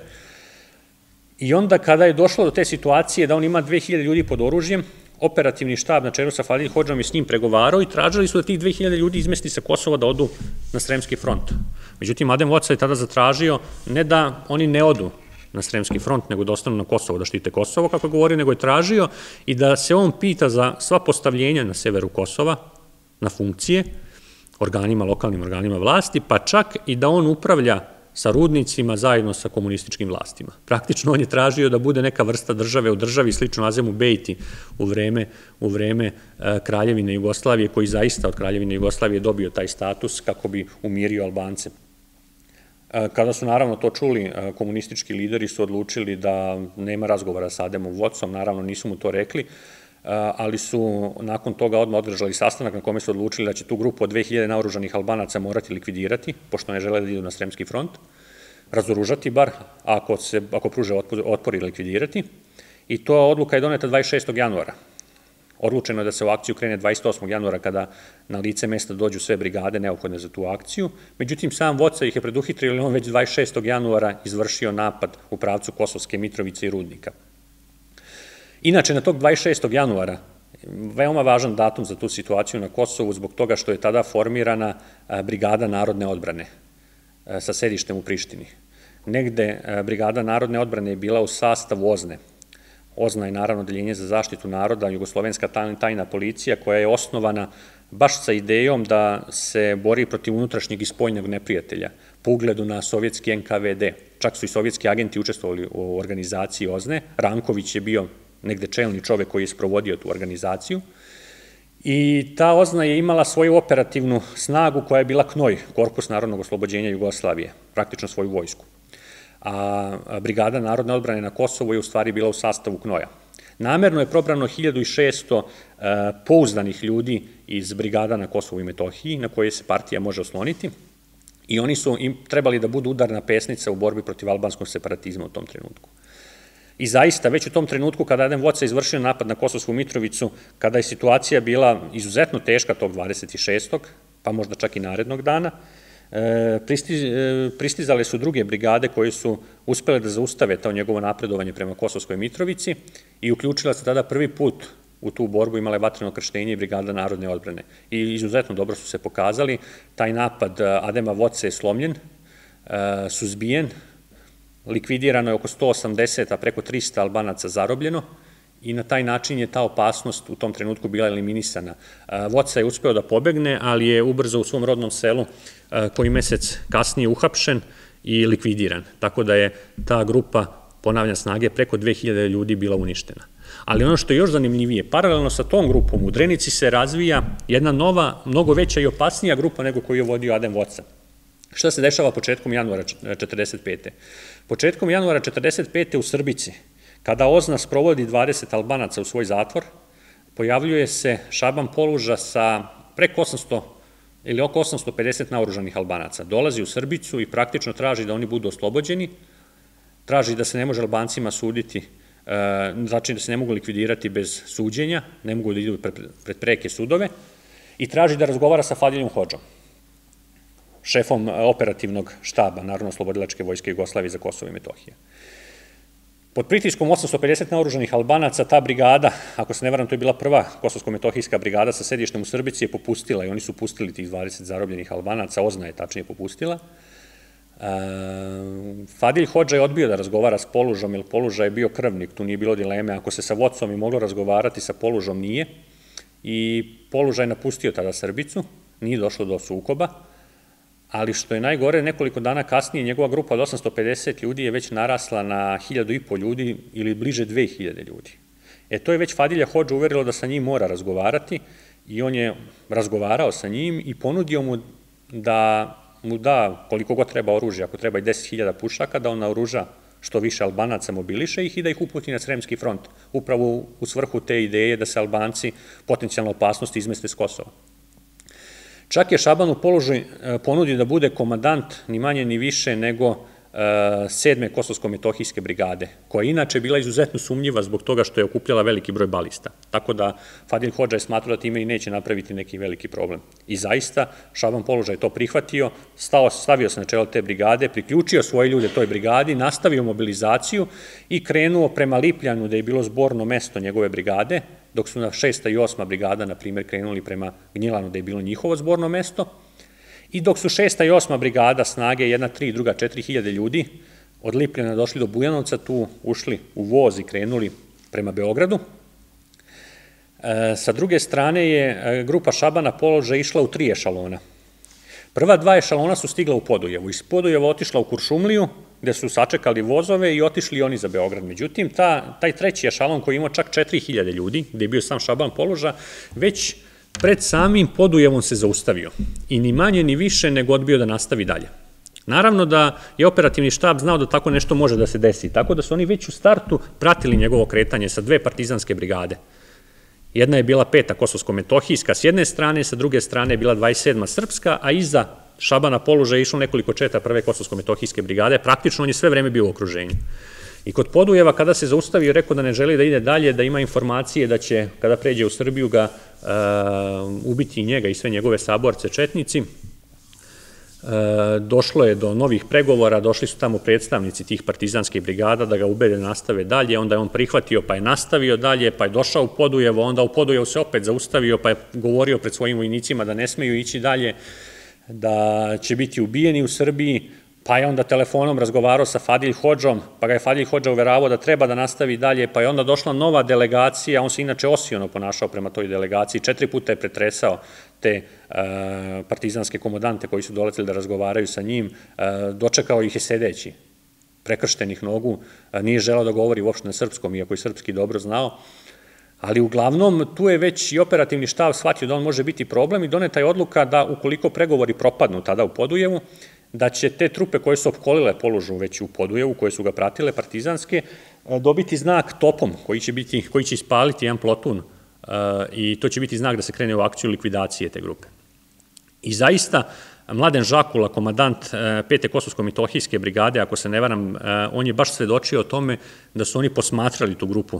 I onda kada je došlo do te situacije da on ima dve hiljade ljudi pod oružjem, operativni štab na čelu sa Fadiljom Hodžom je s njim pregovarao i tražili su da tih dve hiljade ljudi izmesti sa Kosova da odu na Sremski front. Međutim, Adem Voca je tada zatražio ne da oni ne odu na Sremski front, nego da ostanu na Kosovo, da štite Kosovo, kako je govorio, nego je tražio i da se on pita za sva postavljenja na severu Kosova, na funkcije, organima, lokalnim organima vlasti, pa čak i da on upravlja sa rudnicima zajedno sa komunističkim vlastima. Praktično on je tražio da bude neka vrsta države u državi, slično Azemu Bejti u vreme, u vreme Kraljevine Jugoslavije, koji zaista od Kraljevine Jugoslavije dobio taj status kako bi umirio Albance. Kada su naravno to čuli, komunistički lideri su odlučili da nema razgovora sa Ademom Vocom, naravno nisu mu to rekli, ali su nakon toga odmah održali sastanak na kome su odlučili da će tu grupu od dve hiljade naoružanih Albanaca morati likvidirati, pošto ne žele da idu na Sremski front, razoružati bar, ako pruže otpor i likvidirati. I to odluka je doneta dvadeset šestog januara. Odlučeno je da se u akciju krene dvadeset osmog januara kada na lice mesta dođu sve brigade neophodne za tu akciju. Međutim, sam Voca ih je preduhitrio jer on već dvadeset šestog januara izvršio napad u pravcu Kosovske Mitrovice i Rudnika. Inače, na tog dvadeset šestog januara, veoma važan datum za tu situaciju na Kosovu, zbog toga što je tada formirana Brigada narodne odbrane sa sedištem u Prištini. negde Brigada narodne odbrane je bila u sastavu OZNE. OZNA je naravno odeljenje za zaštitu naroda, jugoslovenska tajna policija koja je osnovana baš sa idejom da se bori protiv unutrašnjeg i spoljnog neprijatelja, po ugledu na sovjetski en ka ve de. Čak su i sovjetski agenti učestvovali u organizaciji OZNE. Ranković je bio negde čelni čovek koji je sprovodio tu organizaciju. I ta OZNA je imala svoju operativnu snagu koja je bila KNOJ, Korpus narodnog oslobođenja Jugoslavije, praktično svoju vojsku. A Brigada narodne odbrane na Kosovu je u stvari bila u sastavu KNOJ-a. Namerno je probrano hiljadu šesto pouzdanih ljudi iz brigada na Kosovu i Metohiji, na koje se partija može osloniti, i oni su trebali da budu udarna pesnica u borbi protiv albanskog separatizma u tom trenutku. I zaista, već u tom trenutku, kada Adem Voca izvršio napad na Kosovsku Mitrovicu, kada je situacija bila izuzetno teška tog dvadeset šestog pa možda čak i narednog dana, pristizale su druge brigade koje su uspele da zaustave to njegovo napredovanje prema Kosovskoj Mitrovici i uključila se tada prvi put u tu borbu, imala je vatreno krštenje i Brigada narodne odbrane. I izuzetno dobro su se pokazali. Taj napad Adema Voce je slomljen, suzbijen, likvidirano je oko sto osamdeset, a preko trista Albanaca zarobljeno i na taj način je ta opasnost u tom trenutku bila eliminisana. Voca je uspeo da pobegne, ali je ubrzo u svom rodnom selu koji mesec kasnije uhapšen i likvidiran. Tako da je ta grupa, ponavljam, snage preko dve hiljade ljudi bila uništena. Ali ono što je još zanimljivije, paralelno sa tom grupom u Drenici se razvija jedna nova, mnogo veća i opasnija grupa nego koju je vodio Adem Voca. Šta se dešava početkom januara četrdeset pete? Početkom januara četrdeset pete u Srbici, kada OZNA sprovodi dvadeset Albanaca u svoj zatvor, pojavljuje se Šaban Poluža sa preko osamsto ili oko osamsto pedeset naoružanih Albanaca. Dolazi u Srbicu i praktično traži da oni budu oslobođeni, traži da se ne može Albancima suditi, znači da se ne mogu likvidirati bez suđenja, ne mogu da idu pred preke sudove, i traži da razgovara sa Fadiljom Hodžom, šefom operativnog štaba Narodno-oslobodilačke vojske Jugoslavije za Kosovo i Metohiju. Pod pritiskom osamsto pedeset naoružanih Albanaca, ta brigada, ako se ne varam, to je bila prva Kosovsko-Metohijska brigada sa sedištem u Srbici, je popustila i oni su pustili tih dvadeset zarobljenih Albanaca, OZNA je tačnije popustila. Fadilj Hodža je odbio da razgovara s Polužom, jer Poluža je bio krvnik, tu nije bilo dileme, ako se sa Vocom je moglo razgovarati, sa Polužom nije, i Poluža je napustio tada Srbicu, nije došlo do sukoba, ali što je najgore, nekoliko dana kasnije njegova grupa od osamsto pedeset ljudi je već narasla na hiljadu i po ljudi ili bliže dve hiljade ljudi. E to je već Fadilja Hodža uverilo da sa njim mora razgovarati i on je razgovarao sa njim i ponudio mu da mu da koliko god treba oružja, ako treba i deset hiljada pušaka, da on naoruža što više Albanaca, mobiliše ih i da ih uputi na Sremski front, upravo u svrhu te ideje da se Albanci potencijalno opasnosti izmeste s Kosova. Čak je Šabanu Polužu ponudio da bude komandant ni manje ni više nego sedme Kosovsko-Metohijske brigade, koja je inače bila izuzetno sumnjiva zbog toga što je okupljala veliki broj balista. Tako da Fadilj Hodža je smatrao da time i neće napraviti neki veliki problem. I zaista, Šaban Poluža je to prihvatio, stavio se na čelo te brigade, priključio svoje ljude toj brigadi, nastavio mobilizaciju i krenuo prema Lipljanu, da je bilo zborno mesto njegove brigade, dok su na šesta i osma brigada, na primjer, krenuli prema Gnjilanu, da je bilo njihovo zborno mesto, i dok su šesta i osma brigada snage, jedna tri, druga četiri hiljade ljudi, od Lipljana došli do Bujanovca, tu ušli u voz i krenuli prema Beogradu. Sa druge strane je grupa Šabana Poluža išla u tri ešalona. Prva dva ešalona su stigla u Podujevu. Iz Podujeva otišla u Kuršumliju, gde su sačekali vozove i otišli oni za Beograd. Međutim, taj treći ešalon koji ima čak četiri hiljade ljudi, gde je bio sam Šaban Poluža, već pred samim Podujevom se zaustavio i ni manje ni više nego odbio da nastavi dalje. Naravno da je operativni štab znao da tako nešto može da se desi, tako da su oni već u startu pratili njegovo kretanje sa dve partizanske brigade. Jedna je bila peta Kosovsko-Metohijska s jedne strane, sa druge strane je bila dvadeset sedma Srpska, a iza Šabana Poluža je išlo nekoliko četa prve Kosovsko-Metohijske brigade, praktično on je sve vreme bio u okruženju. I kod Podujeva, kada se zaustavio, rekao da ne želi da ide dalje, da ima informacije da će, kada pređe u Srbiju, ga ubiti i njega i sve njegove saborce četnici. Došlo je do novih pregovora, došli su tamo predstavnici tih partizanskih brigada da ga ubede da nastave dalje, onda je on prihvatio pa je nastavio dalje, pa je došao u Podujevo, onda u Podujevu se opet zaustavio pa je govorio pred svojim vojnicima da ne smeju ići dalje, da će biti ubijeni u Srbiji, pa je onda telefonom razgovarao sa Fadil Hodžom, pa ga je Fadil Hodža uveravao da treba da nastavi dalje, pa je onda došla nova delegacija, on se inače osiono ponašao prema toj delegaciji, četiri puta je pretresao te partizanske komandante koji su dolazili da razgovaraju sa njim, dočekao ih je sedeći, prekrštenih nogu, nije želeo da govori uopšte na srpskom, iako je srpski dobro znao, ali uglavnom tu je već i operativni štab shvatio da on može biti problem i doneta je odluka da ukoliko pregovori propadnu tada u Podujevu, da će te trupe koje su opkolile Polužu već u Podujevu, koje su ga pratile, partizanske, dobiti znak topom koji će biti, koji će ispaliti jedan plotun i to će biti znak da se krene u akciju likvidacije te grupe. I zaista, Mladen Žakula, komandant pete Kosovsko-Metohijske brigade, ako se ne varam, on je baš svedočio o tome da su oni posmatrali tu grupu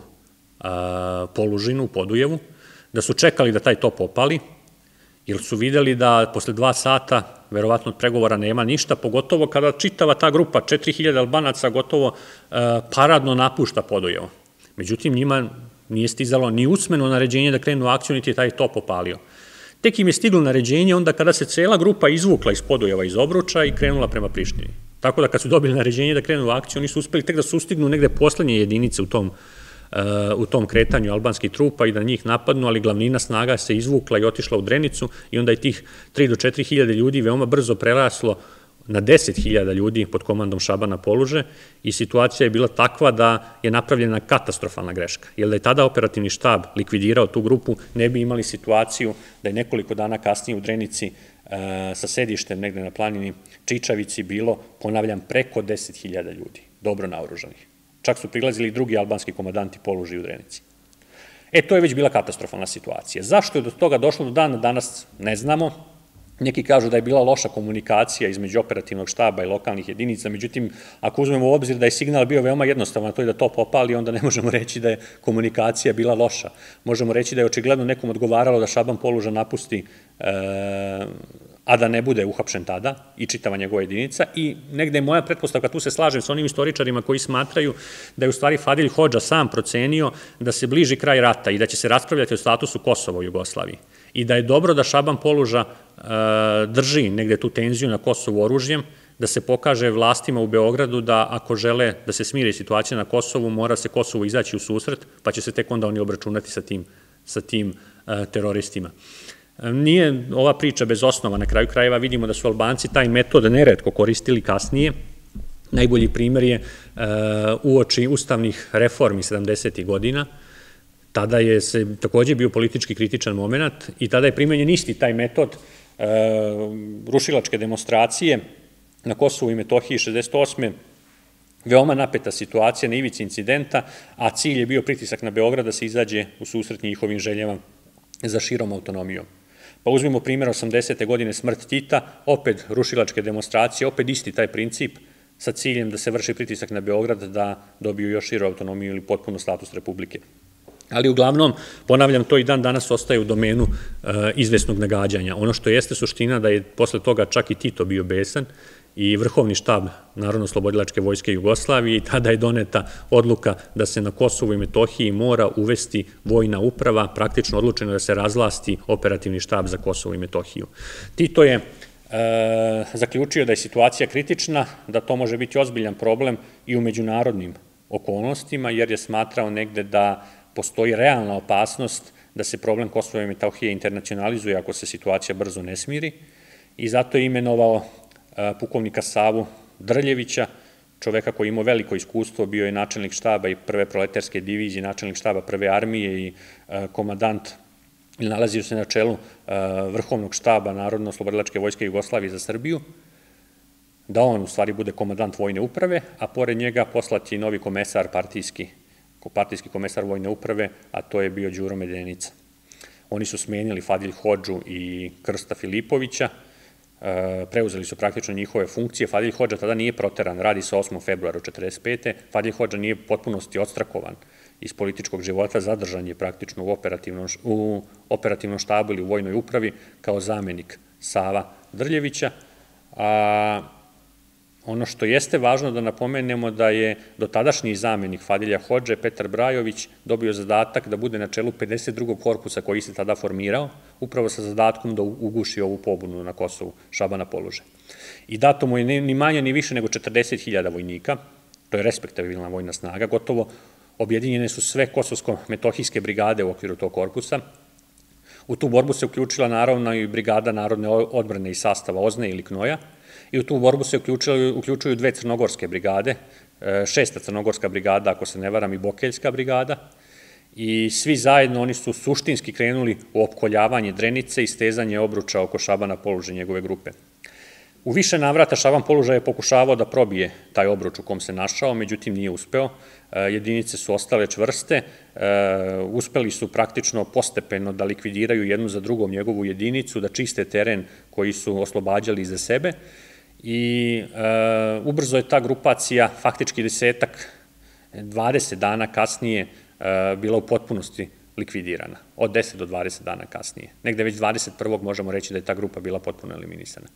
Polužinu u Podujevu, da su čekali da taj top opali, jer su videli da posle dva sata verovatno od pregovora nema ništa, pogotovo kada čitava ta grupa, četiri hiljade Albanaca, gotovo paradno napušta Podujevo. Međutim, njima nije stizalo ni usmeno naređenje da krenu u akciju, niti je taj top opalio. Tek im je stiglo naređenje onda kada se cela grupa izvukla iz Podujeva, iz Obruča i krenula prema Prištini. Tako da kad su dobili naređenje da krenu u akciju, oni su uspeli tek da sustignu negde poslednje jedinice u tom u tom kretanju albanskih trupa i da njih napadnu, ali glavnina snaga se izvukla i otišla u Drenicu i onda je tih tri do četiri hiljade ljudi veoma brzo preraslo na deset hiljada ljudi pod komandom Šabana Poluže i situacija je bila takva da je napravljena katastrofalna greška. Jer da je tada operativni štab likvidirao tu grupu, ne bi imali situaciju da je nekoliko dana kasnije u Drenici sa sedištem negde na planini Čičavici bilo, ponavljam, preko deset hiljada ljudi, dobro naoružanih. Čak su prilazili i drugi albanski komandanti Poluži u Drenici. E, to je već bila katastrofalna situacija. Zašto je do toga došlo do dana danas, ne znamo. Neki kažu da je bila loša komunikacija između operativnog štaba i lokalnih jedinica, međutim, ako uzmemo u obzir da je signal bio veoma jednostavan, to je da to popali, onda ne možemo reći da je komunikacija bila loša. Možemo reći da je očigledno nekom odgovaralo da Šaban Poluža napusti, a da ne bude uhapšen tada i čitava njegova jedinica i negde je moja pretpostavka, tu se slažem sa onim istoričarima koji smatraju da je u stvari Fadil Hodža sam procenio da se bliži kraj rata i da će se raspravljati o statusu Kosova u Jugoslaviji i da je dobro da Šaban Poluža drži negde tu tenziju na Kosovu oružjem, da se pokaže vlastima u Beogradu da ako žele da se smiri situacija na Kosovu, mora se Kosovu izaći u susret, pa će se tek onda oni obračunati sa tim teroristima. Nije ova priča bez osnova, na kraju krajeva vidimo da su Albanci taj metod neretko koristili kasnije. Najbolji primer je uoči ustavnih reformi sedamdesetih godina, tada je se takođe bio politički kritičan moment i tada je primenjen isti taj metod rušilačke demonstracije na Kosovu i Metohiji šezdeset osme veoma napeta situacija na ivici incidenta, a cilj je bio pritisak na Beograd da se izađe u susret njihovim željama za širom autonomijom. Pa uzmimo primjer osamdesete godine smrt Tita, opet rušilačke demonstracije, opet isti taj princip sa ciljem da se vrši pritisak na Beograd da dobiju još širu autonomiju ili potpuno status republike. Ali uglavnom, ponavljam, to i dan danas ostaje u domenu izvesnog nagađanja. Ono što jeste suština da je posle toga čak i Tito bio besan i vrhovni štab Narodno-oslobodilačke vojske Jugoslavije i tada je doneta odluka da se na Kosovu i Metohiji mora uvesti vojna uprava, praktično odlučeno da se razvlasti operativni štab za Kosovo i Metohiju. Tito je zaključio da je situacija kritična, da to može biti ozbiljan problem i u međunarodnim okolnostima, jer je smatrao negde da postoji realna opasnost da se problem Kosova i Metohije internacionalizuje ako se situacija brzo ne smiri i zato je imenovao pukovnika Savu Drljevića, čoveka koji je imao veliko iskustvo, bio je načelnik štaba i prve proletarske divizije, načelnik štaba prve armije i komandant, ili nalazio se na čelu vrhovnog štaba Narodno-oslobodilačke vojske Jugoslavije za Srbiju, da on u stvari bude komandant vojne uprave, a pored njega poslati novi komesar partijski, partijski komesar vojne uprave, a to je bio Đuro Medenica. Oni su smenili Fadil Hodžu i Krsta Filipovića, preuzeli su praktično njihove funkcije. Fadil Hodža tada nije proteran, radi se o osmom februaru četrdeset pete Fadil Hodža nije potpunosti odstrakovan iz političkog života, zadržan je praktično u operativnom štabu ili u vojnoj upravi kao zamenik Sava Drljevića. ono što jeste važno da napomenemo da je dotadašnji zamenik Fadilja Hodže, Petar Brajović, dobio zadatak da bude na čelu pedeset drugog korpusa koji se tada formirao, upravo sa zadatkom da uguši ovu pobunu na Kosovu, Šabana Poluže. I dato mu je ni manje ni više nego četrdeset hiljada vojnika, to je respektabilna vojna snaga, gotovo objedinjene su sve kosovsko-metohijske brigade u okviru tog korpusa. U tu borbu se uključila naravno i brigada narodne odbrane iz sastava Ozne ili Knoja i u tu borbu se uključuju dve crnogorske brigade, šesta crnogorska brigada, ako se ne varam, i Bokeljska brigada, i svi zajedno oni su suštinski krenuli u opkoljavanje Drenice i stezanje obruča oko Šabana Poluže njegove grupe. U više navrata Šaban Poluža je pokušavao da probije taj obruč u kom se našao, međutim nije uspeo. Jedinice su ostale čvrste, uspeli su praktično postepeno da likvidiraju jednu za drugom njegovu jedinicu, da čiste teren koji su oslobađali iza sebe i ubrzo je ta grupacija, faktički desetak, dvadeset dana kasnije, bila u potpunosti likvidirana, od deset do dvadeset dana kasnije. Negde već dvadeset prvog možemo reći da je ta grupa bila potpuno eliminisana.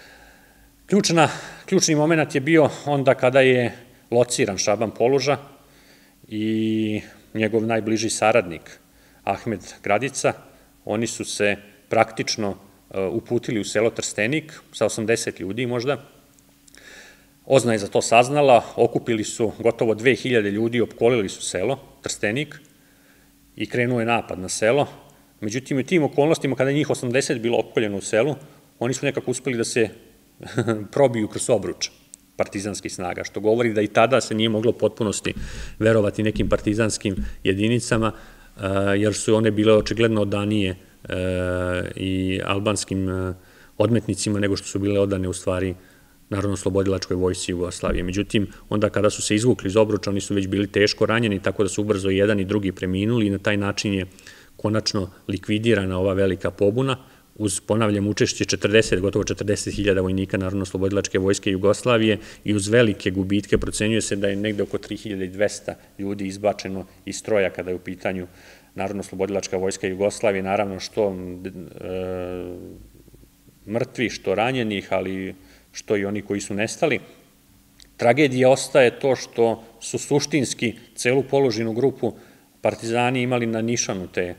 Ključni moment je bio onda kada je lociran Šaban Poluža i njegov najbliži saradnik Ahmed Gradica. Oni su se praktično uputili u selo Trstenik sa osamdeset ljudi možda. Ozna je za to saznala, okupili su gotovo dve hiljade ljudi, opkolili su selo Trstenik i krenuo je napad na selo. Međutim, u tim okolnostima kada je njih osamdeset bilo opkoljeno u selu, oni su nekako uspeli da se probiju kroz obruč partizanskih snaga, što govori da i tada se nije moglo potpunosti verovati nekim partizanskim jedinicama, jer su one bile očigledno odanije i albanskim odmetnicima nego što su bile odane u stvari Narodno-oslobodilačkoj vojsci Jugoslavije. Međutim, onda kada su se izvukli iz obruča, oni su već bili teško ranjeni, tako da su ubrzo jedan i drugi preminuli i na taj način je konačno likvidirana ova velika pobuna, uz, ponavljam, učešće četrdeset, gotovo četrdeset hiljada vojnika Narodno-oslobodilačke vojske Jugoslavije i uz velike gubitke procenjuje se da je negde oko tri hiljade dvesta ljudi izbačeno iz stroja kada je u pitanju Narodno-oslobodilačka vojska Jugoslavije, naravno što mrtvi, što ranjenih, ali što i oni koji su nestali. Tragedija ostaje to što su suštinski celu Polužinu grupu partizani imali na nišanu te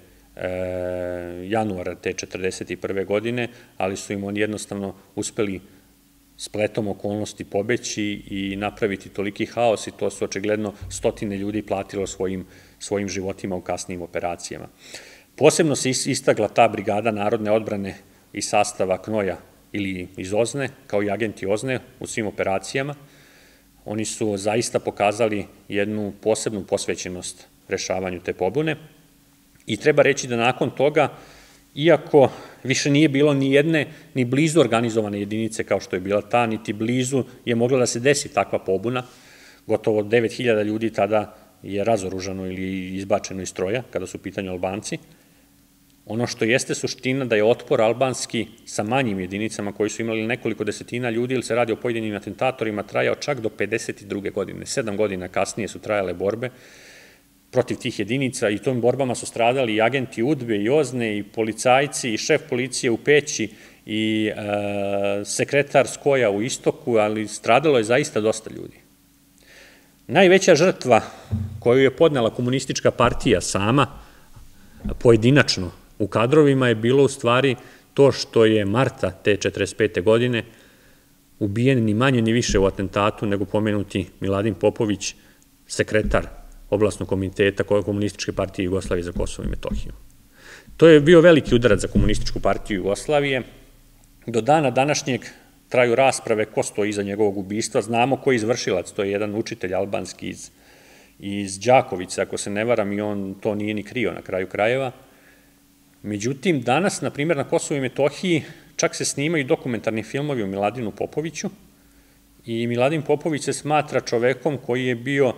januara te četrdeset prve godine, ali su im oni jednostavno uspeli spletom okolnosti pobeći i napraviti toliki haos i to su očigledno stotine ljudi platilo svojim životima u kasnijim operacijama. Posebno se istakla ta brigada narodne odbrane iz sastava Knoja ili iz Ozne, kao i agenti Ozne u svim operacijama. Oni su zaista pokazali jednu posebnu posvećenost rešavanju te pobune. I treba reći da nakon toga, iako više nije bilo ni jedne, ni blizu organizovane jedinice kao što je bila ta, niti blizu je mogla da se desi takva pobuna, gotovo devet hiljada ljudi tada je razoružano ili izbačeno iz stroja, kada su u pitanju Albanci. Ono što jeste suština da je otpor albanski sa manjim jedinicama koji su imali nekoliko desetina ljudi ili se radi o pojedinim atentatorima trajao čak do pedeset druge godine. Sedam godina kasnije su trajale borbe protiv tih jedinica i tom borbama su stradali i agenti UDBE i Ozne i policajci i šef policije u Peći i sekretar Skoja u Istoku, ali stradalo je zaista dosta ljudi. Najveća žrtva koju je podnela komunistička partija sama, pojedinačno u kadrovima, je bilo u stvari to što je marta te četrdeset pete godine ubijen ni manje ni više u atentatu nego pomenuti Miladin Popović, sekretar Oblasnog komiteta Komunističke partije Jugoslavije za Kosovo i Metohiju. To je bio veliki udarac za Komunističku partiju Jugoslavije. Do dana današnjeg traju rasprave ko stoji iza njegovog ubistva. Znamo ko je izvršilac, to je jedan učitelj albanski iz Đakovice, ako se ne varam, i on to nije ni krio na kraju krajeva. Međutim, danas, na primjer, na Kosovu i Metohiji čak se snimaju dokumentarni filmovi o Miladinu Popoviću i Miladin Popović se smatra čovekom koji je bio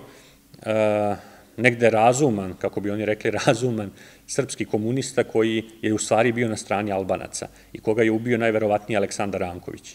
negde razuman, kako bi oni rekli razuman, srpski komunista koji je u stvari bio na strani Albanaca i koga je ubio najverovatnije Aleksandar Ranković.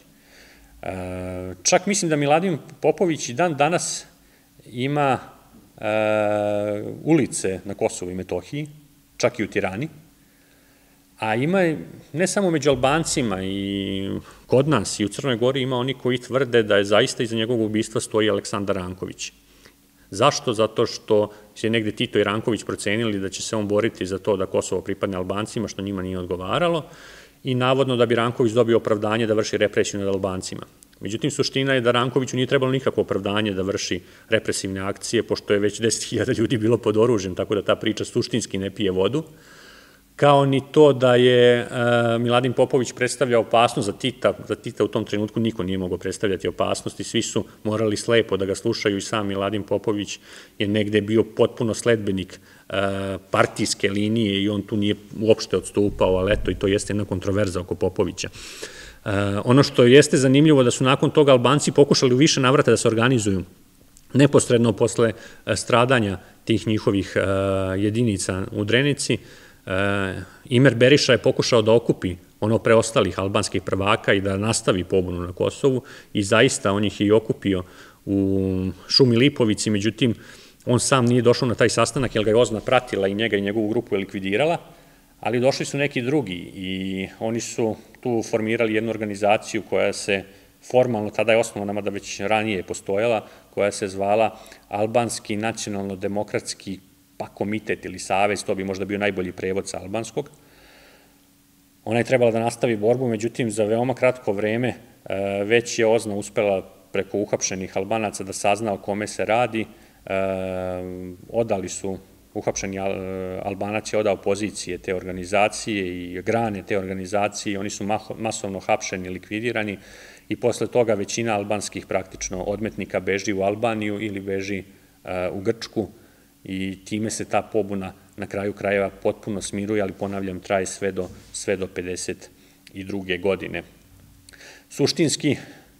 Čak mislim da Miladin Popović i dan danas ima ulice na Kosovu i Metohiji, čak i u Tirani. A ima, ne samo među Albancima, i kod nas i u Crnoj Gori ima oni koji tvrde da je zaista iza njegovog ubistva stoji Aleksandar Ranković. Zašto? Zato što se negde Tito i Ranković procenili da će se on boriti za to da Kosovo pripadne Albancima, što njima nije odgovaralo, i navodno da bi Ranković dobio opravdanje da vrši represiju nad Albancima. Međutim, suština je da Rankoviću nije trebalo nikakvo opravdanje da vrši represivne akcije, pošto je već deset hiljada ljudi bilo pod oružjem, tako da ta priča suštinski ne pije vodu, kao ni to da je Miladin Popović predstavljao opasnost za Tita. Za Tita u tom trenutku niko nije mogao predstavljati opasnost i svi su morali slepo da ga slušaju i sam Miladin Popović je negde bio potpuno sledbenik partijske linije i on tu nije uopšte odstupao, ali eto i to jeste jedna kontroverza oko Popovića. Ono što jeste zanimljivo da su nakon toga Albanci pokušali u više navrata da se organizuju neposredno posle stradanja tih njihovih jedinica u Drenici. Imer Beriša je pokušao da okupi ono preostalih albanskih prvaka i da nastavi pobunu na Kosovu i zaista on ih je i okupio u Šumi Lipovici, međutim on sam nije došao na taj sastanak jer ga je OZNA pratila i njega i njegovu grupu je likvidirala, ali došli su neki drugi i oni su tu formirali jednu organizaciju koja se formalno, tada je osnovana, mada već ranije postojala, koja se zvala Albanski nacionalno-demokratski pa komitet ili savez, to bi možda bio najbolji prevod sa albanskog. Ona je trebala da nastavi borbu, međutim za veoma kratko vreme već je OZNA uspela preko uhapšenih Albanaca da sazna o kome se radi. Odali su, uhapšeni Albanac je odao pozicije te organizacije i grane te organizacije i oni su masovno hapšeni, likvidirani i posle toga većina albanskih praktično odmetnika beži u Albaniju ili beži u Grčku i time se ta pobuna na kraju krajeva potpuno smiruje, ali ponavljam, traje sve do, sve do pedeset druge godine. Suštinski,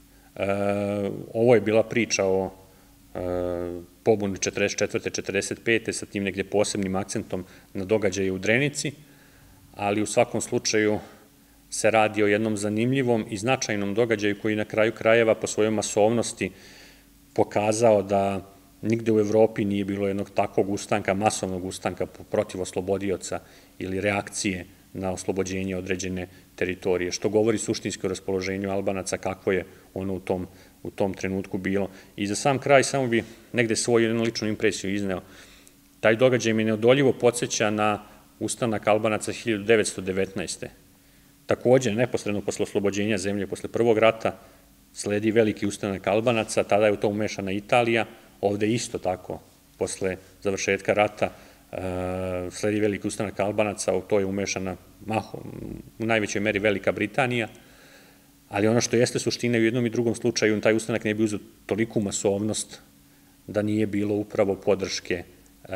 ovo je bila priča o pobuni četrdeset četvrte četrdeset pete sa tim negde posebnim akcentom na događaje u Drenici, ali u svakom slučaju se radi o jednom zanimljivom i značajnom događaju koji na kraju krajeva po svojoj masovnosti pokazao da nigde u Evropi nije bilo jednog takvog ustanka, masovnog ustanka protiv oslobodioca ili reakcije na oslobođenje određene teritorije, što govori suštinski o raspoloženju Albanaca, kako je ono u tom, u tom trenutku bilo. I za sam kraj samo bi negde svoju jednu ličnu impresiju izneo. Taj događaj mi neodoljivo podsjeća na ustanak Albanaca hiljadu devetsto devetnaeste. Takođe, neposredno posle oslobođenja zemlje, posle prvog rata, sledi veliki ustanak Albanaca, tada je u to umešana Italija, ovde isto tako, posle završetka rata, sledi veliki ustanak Albanaca, u to je umešana u najvećoj meri Velika Britanija, ali ono što jeste suština u jednom i drugom slučaju, taj ustanak ne bi uzeo toliku masovnost da nije bilo upravo podrške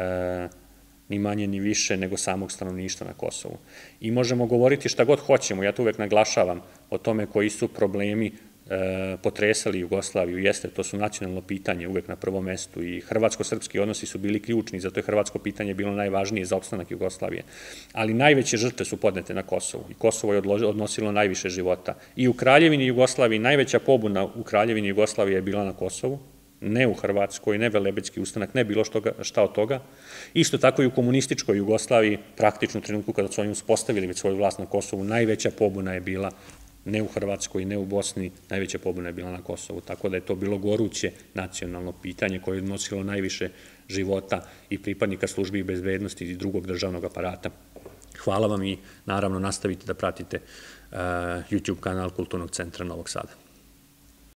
ni manje ni više nego samog stanovništva na Kosovu. I možemo govoriti šta god hoćemo, ja to uvek naglašavam o tome koji su problemi potresali Jugoslaviju, jeste, to su nacionalno pitanje uvek na prvom mestu i hrvatsko-srpski odnosi su bili ključni, zato je hrvatsko pitanje bilo najvažnije za opstanak Jugoslavije. Ali najveće žrtve su podnete na Kosovu i Kosovo je odnosilo najviše života. I u Kraljevini Jugoslaviji, najveća pobuna u Kraljevini Jugoslavije je bila na Kosovu, ne u Hrvatskoj, ne Velebitski ustanak, ne bilo šta od toga. Isto tako i u komunističkoj Jugoslaviji, praktično u trenutku kada su oni uspostavili već svoju vlast na Kosovu, najveća pobuna je bila ne u Hrvatskoj, ne u Bosni, najveća pobuna je bila na Kosovu, tako da je to bilo goruće nacionalno pitanje koje je odnosilo najviše života i pripadnika službi bezbednosti i drugog državnog aparata. Hvala vam i naravno nastavite da pratite YouTube kanal Kulturnog centra Novog Sada.